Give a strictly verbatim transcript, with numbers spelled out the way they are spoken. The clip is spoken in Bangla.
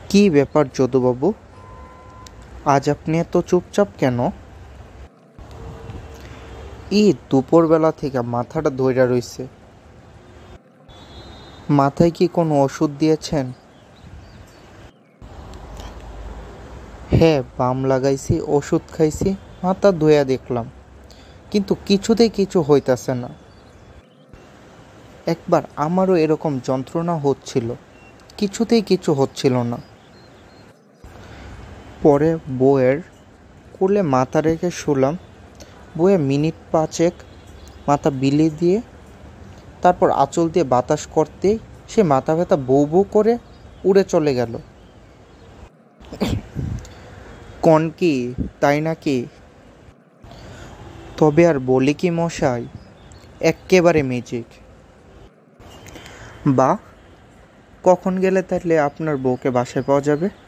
কি ব্যাপার যদুবাবু, আজ আপনি এত চুপচাপ কেন? এই দুপুরবেলা থেকে মাথাটা ধইরা রইছে। মাথায় কি কোনো ওষুধ দিয়েছেন? হ্যাঁ, বাম লাগাইছি, ওষুধ খাইছি, মাথা ধুইয়া দেখলাম, কিন্তু কিছুতেই কিছু হইতাছে না। একবার আমারও এরকম যন্ত্রণা হচ্ছিল, কিছুতেই কিছু হচ্ছিল না। পরে বউয়ের কোলে মাথা রেখে শুলাম। বউয়ে মিনিট পাঁচেক মাথা বিলিয়ে দিয়ে তারপর আঁচল দিয়ে বাতাস করতেই সে মাথা ব্যথা বউ বউ করে উড়ে চলে গেল। কন কি, তাই নাকি? তবে আর বলি কি মশাই, এক্কেবারে ম্যাজিক। বা, কখন গেলে তাহলে আপনার বউকে বাসায় পাওয়া যাবে?